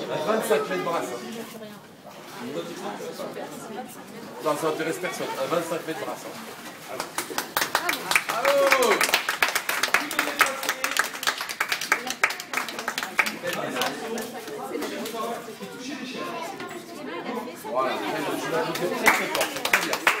À 25 mètres brasse. Non, ça intéresse personne. À 25 mètres brasse. Bravo! Voilà, tu l'as très fort, c'est très bien.